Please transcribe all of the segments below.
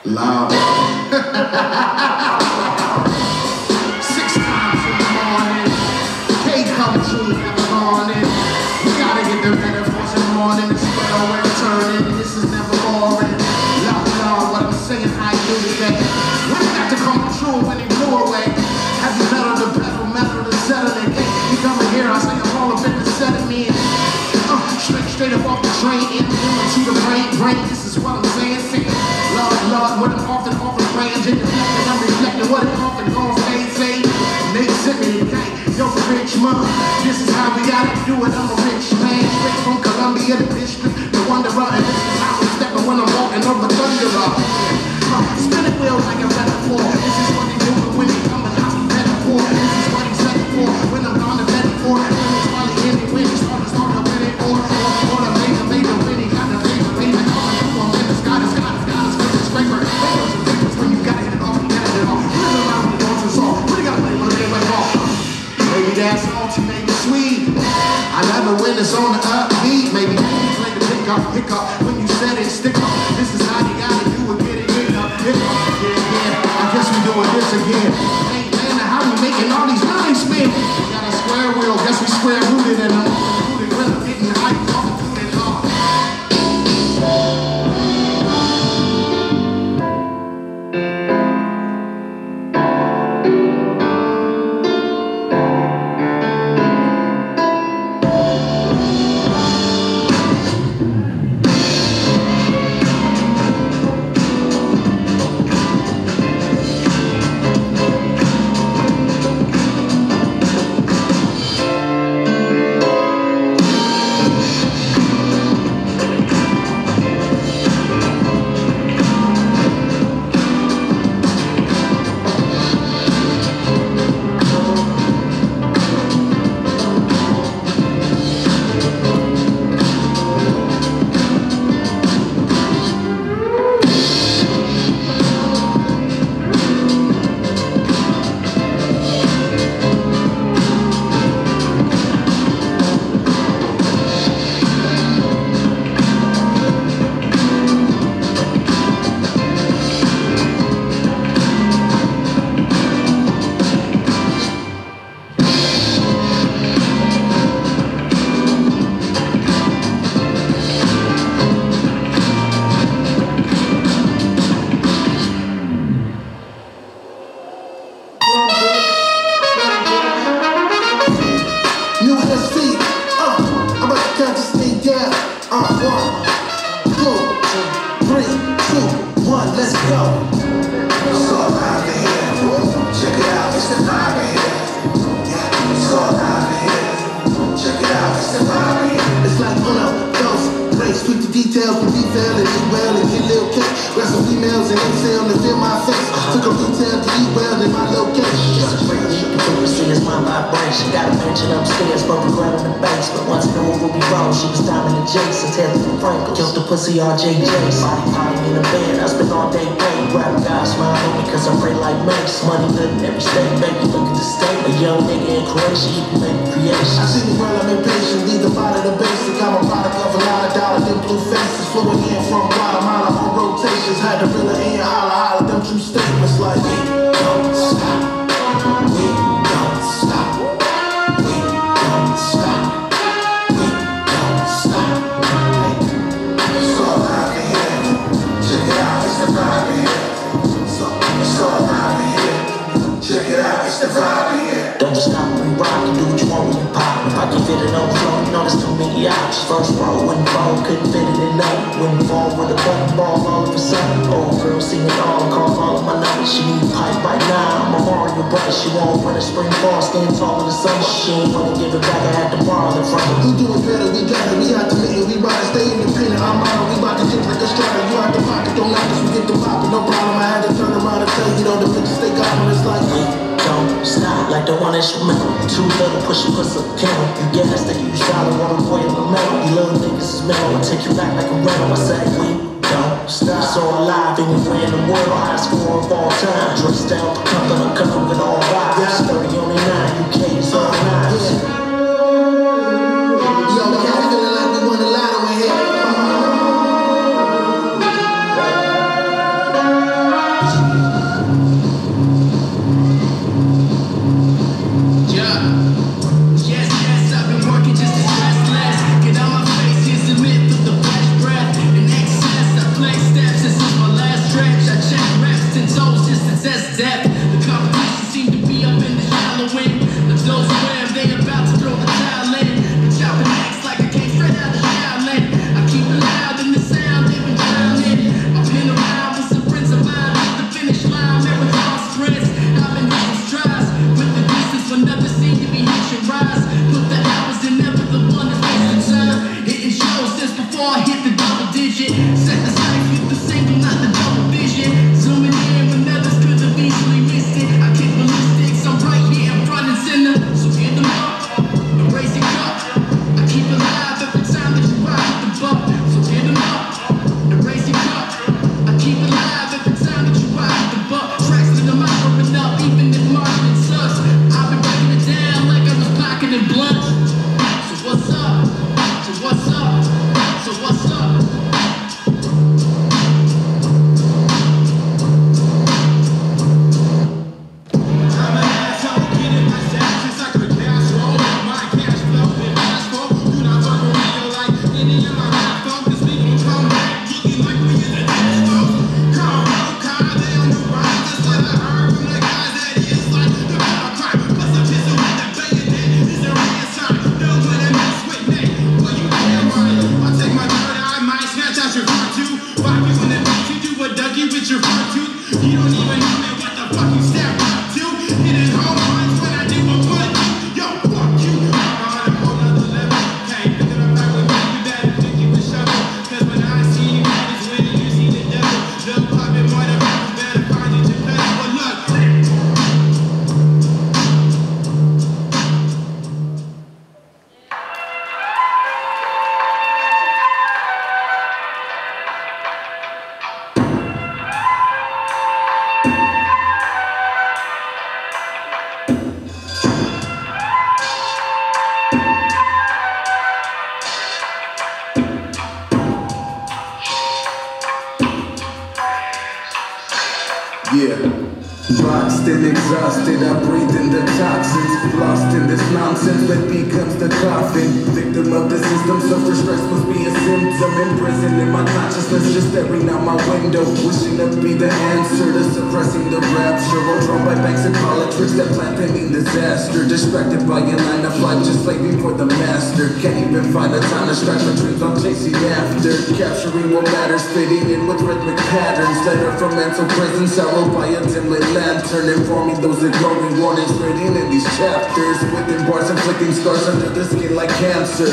Loud. 6 times in the morning. K come true in the morning. We gotta get the metaphors in the morning. It's well we're turning. This is never boring. Love, what I'm saying, how you do today. When it got to come true when it blew away. Have you metal to settle it. You coming here, I say I'm all up in the sediment. Straight up off the train, into the brain. This is what I'm saying. Lord, what I'm often praying, I'm reflecting what I'm often gonna say. They sent me the gang, yo, rich mom. This is how we gotta do it. I'm a rich man, straight from Columbia, the district, the wanderer, and this is how I'm stepping when I'm walking over thunderer. Spinning wheels like a metaphor. This is what they do when they come and I see metaphor. This is what he's set for when I'm gone to metaphor. When it's finally ending, when it's start to win it, or the major winning, got the major coming through. I'm in the sky, the sky, it's scraper. When you gotta hit it off, you gotta hit it off. Where's the line when it goes to song? What do you gotta play when the game went off? Maybe that's all to make it sweet. I never win this on the upbeat. Maybe play the hiccup when you said it, stick up. This is how you gotta do it, get it, hiccup. Yeah. I guess we doing this again. Hey man, how we making all these lines spin? We got a square wheel, guess we square rooted and I'm rooted when I'm getting hyped off and doing it all. RJJ, body potting in the bed. I spend all day praying, grab God, smile on me cause I pray like Mace. Money good in every state, baby, look at the state. A young nigga in Croatia, he can make creation. I see the world, I'm impatient, leave the body the basic. I'm a product of a lot of dollars, them blue faces. Flowing in from Guatemala on rotations. Had to reel it in, holla, them true statements like we don't stop, we don't stop, we don't stop, we don't stop. Don't just stop when we rock, you do what you want when you pop. If I can fit it on the floor, you know there's too many options. First row, wouldn't fall, couldn't fit it in nothing. Wouldn't fall with a button ball all of a sudden. Old girl sing it all, call all of my numbers. She need pipe right now, I'm a Mario brother. She won't winter, spring, fall, stand tall in the summer. She ain't wanna give it back, I had to borrow it from her. We do it better, we got it, we out to it, we ride it, stay independent. I'm out, we bout to hit like a strider. You out the pocket, don't knock us, we get the poppin', no problem. I had to turn around and tell you, know, the bitches stay goblin', it's like don't stop like the one instrumental. Too little, push a camera. You gas that you solid, water boy in the metal. You little niggas is metal, I take you back like a rental. I say we don't stop. So alive anywhere in the world, high score of all time. Dressed down, I'm coming with all vibes. 30 on the 9, UK is all nice. Yo, we got feeling like we won a lotto in here. and exhausted, I breathe in the toxins. Lost in this nonsense that becomes the coffin. Victim of the system, suffer stress must be a symptom. Imprisoned in my consciousness, just staring out my window, wishing to be the answer to suppressing the rapture. Or drawn by banks and politics that plan pending disaster. Distracted by a 9-to-5, just slaving for the master. Can't even find the time to strike the dreams I'm chasing after. Capturing what matters, fitting in with rhythmic patterns. Letter from mental prison, sorrow by a dim lit lantern. Informing those ignoring warnings written in these chapters. Within bars inflicting scars under the skin like cancer.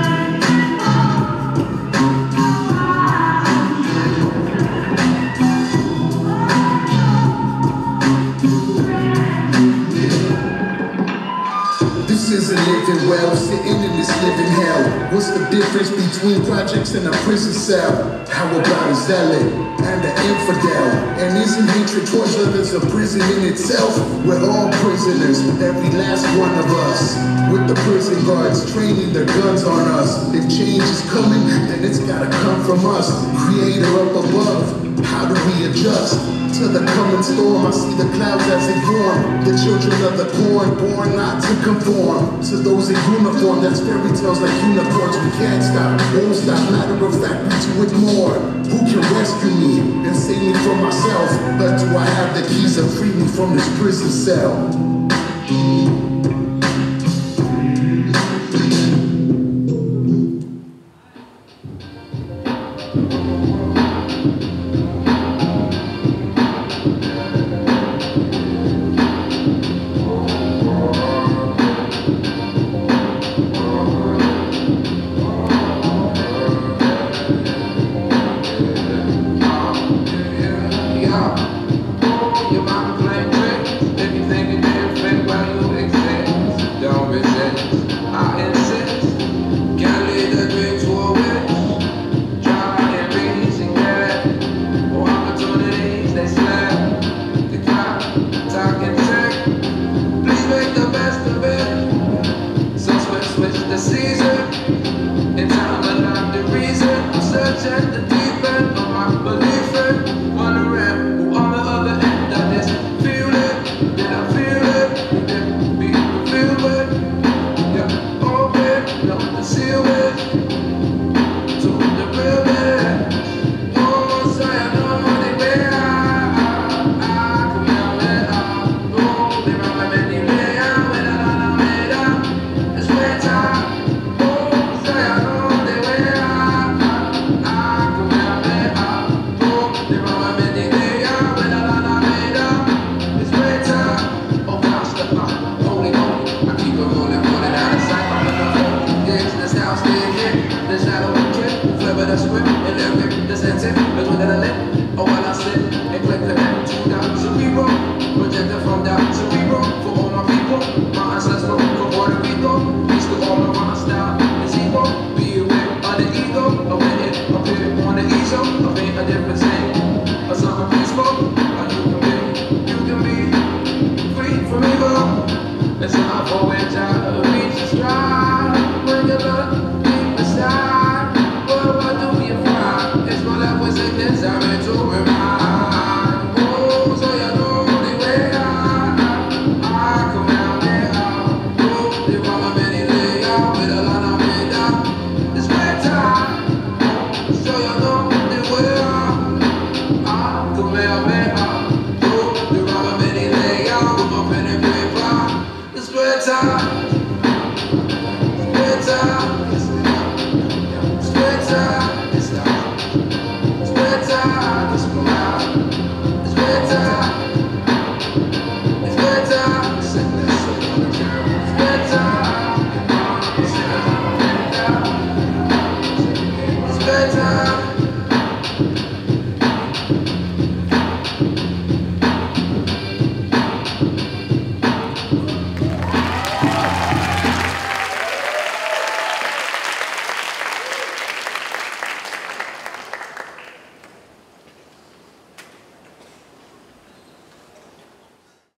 This isn't living well, sitting in this living hell. What's the difference between projects and a prison cell? How about a zealot and an infidel? And isn't hatred towards others a prison in itself? We're all prisoners, every last one of us. With the prison guards training their guns on us. If change is coming, then it's gotta come from us. Creator up above, how do we adjust? To the coming storm, I see the clouds as they form. The children of the corn, born not to conform. To those in uniform, that's fairy tales like unicorns. We can't stop, won't stop, matter of fact, we do it more. Who can rescue me and save me from myself? But do I have the keys to free me from this prison cell?